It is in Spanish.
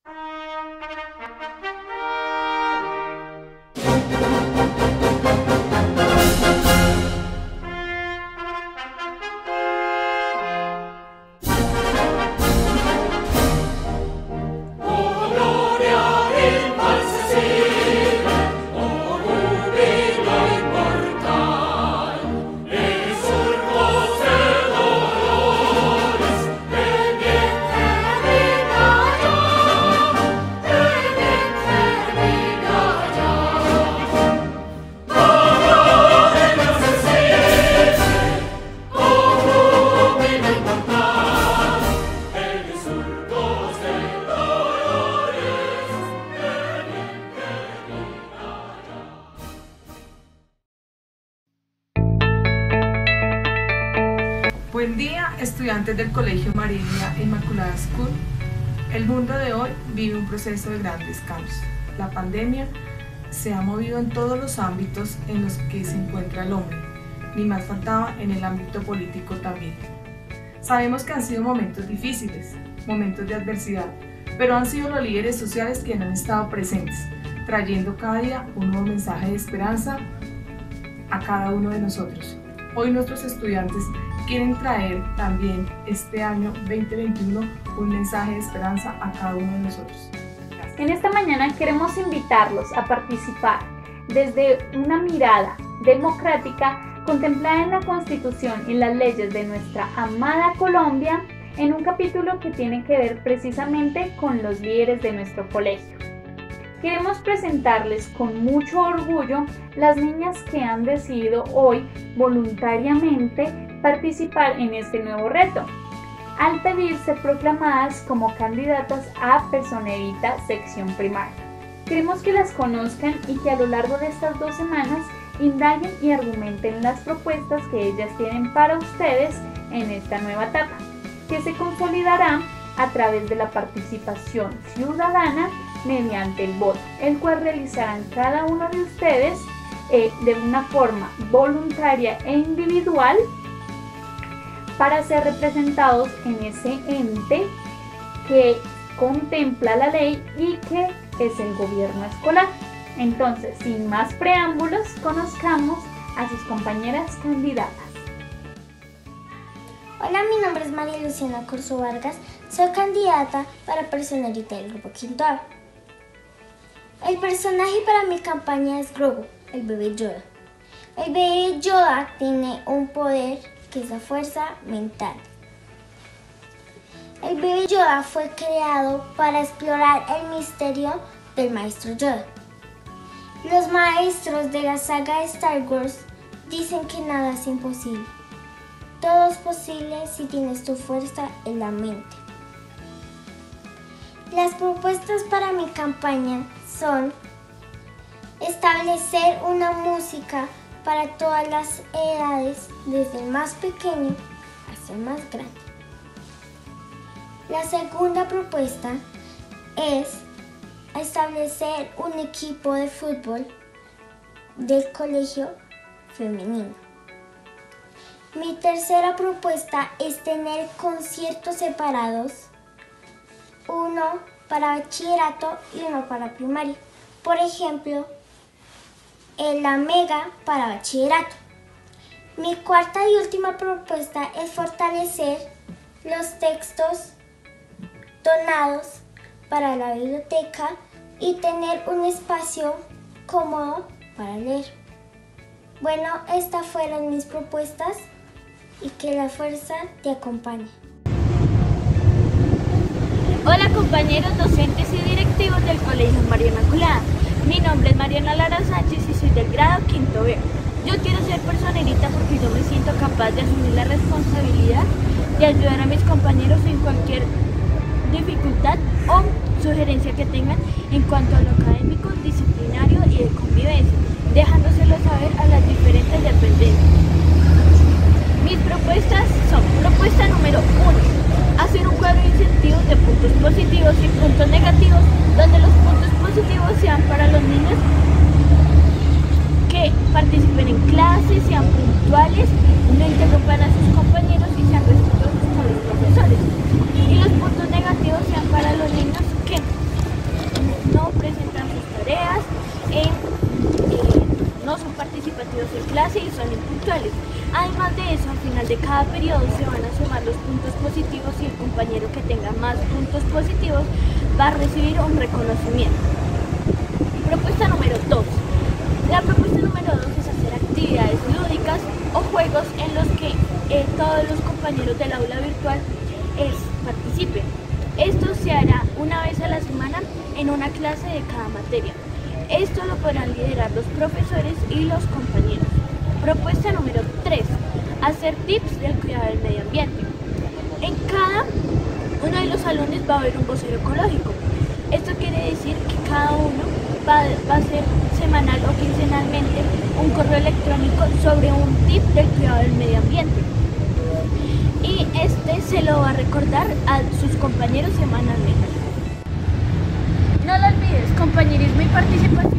Buen día, estudiantes del Colegio María Inmaculada School. El mundo de hoy vive un proceso de grandes cambios. La pandemia se ha movido en todos los ámbitos en los que se encuentra el hombre, ni más faltaba en el ámbito político también. Sabemos que han sido momentos difíciles, momentos de adversidad, pero han sido los líderes sociales quienes han estado presentes, trayendo cada día un nuevo mensaje de esperanza a cada uno de nosotros. Hoy nuestros estudiantes quieren traer también este año 2021 un mensaje de esperanza a cada uno de nosotros. Gracias. En esta mañana queremos invitarlos a participar desde una mirada democrática contemplada en la Constitución y las leyes de nuestra amada Colombia, en un capítulo que tiene que ver precisamente con los líderes de nuestro colegio. Queremos presentarles con mucho orgullo las niñas que han decidido hoy voluntariamente participar en este nuevo reto, al pedir ser proclamadas como candidatas a Personerita sección primaria. Queremos que las conozcan y que a lo largo de estas 2 semanas indaguen y argumenten las propuestas que ellas tienen para ustedes en esta nueva etapa, que se consolidará a través de la participación ciudadana mediante el voto, el cual realizarán cada uno de ustedes de una forma voluntaria e individual para ser representados en ese ente que contempla la ley y que es el gobierno escolar. Entonces, sin más preámbulos, conozcamos a sus compañeras candidatas. Hola, mi nombre es María Luciana Corso Vargas, soy candidata para Personerita del Grupo Quinto A. El personaje para mi campaña es Grogu, el bebé Yoda. El bebé Yoda tiene un poder que es la fuerza mental. El bebé Yoda fue creado para explorar el misterio del maestro Yoda. Los maestros de la saga de Star Wars dicen que nada es imposible. Todo es posible si tienes tu fuerza en la mente. Las propuestas para mi campaña son establecer una música para todas las edades, desde el más pequeño hasta el más grande. La segunda propuesta es establecer un equipo de fútbol del colegio femenino. Mi tercera propuesta es tener conciertos separados, uno para bachillerato y uno para primaria. Por ejemplo, la mega para bachillerato. Mi cuarta y última propuesta es fortalecer los textos donados para la biblioteca y tener un espacio cómodo para leer. Bueno, estas fueron mis propuestas y que la fuerza te acompañe. Hola compañeros docentes y directivos del Colegio María Inmaculada. Mi nombre es Mariana Lara Sánchez y soy del grado quinto B. Yo quiero ser personerita porque yo me siento capaz de asumir la responsabilidad de ayudar a mis compañeros en cualquier dificultad o sugerencia que tengan en cuanto a lo académico, disciplinario y de convivencia, dejándoselo saber a las diferentes dependencias. Mis propuestas son: propuesta número 1, hacer un cuadro de incentivos de puntos positivos y puntos negativos, donde los puntos positivos sean para los niños que participen en clases, sean puntuales, no interrumpan a sus compañeros y sean respetuosos con los profesores. Y los puntos negativos sean para los niños que cada periodo se van a sumar los puntos positivos y el compañero que tenga más puntos positivos va a recibir un reconocimiento. Propuesta número 2. La propuesta número 2 es hacer actividades lúdicas o juegos en los que todos los compañeros del aula virtual participen. Esto se hará una vez a la semana en una clase de cada materia. Esto lo podrán liderar los profesores y los compañeros. Propuesta número 3. Hacer tips del cuidado del medio ambiente. En cada uno de los salones va a haber un vocero ecológico. Esto quiere decir que cada uno va a hacer semanal o quincenalmente un correo electrónico sobre un tip del cuidado del medio ambiente. Y este se lo va a recordar a sus compañeros semanalmente. No lo olvides, compañerismo y participación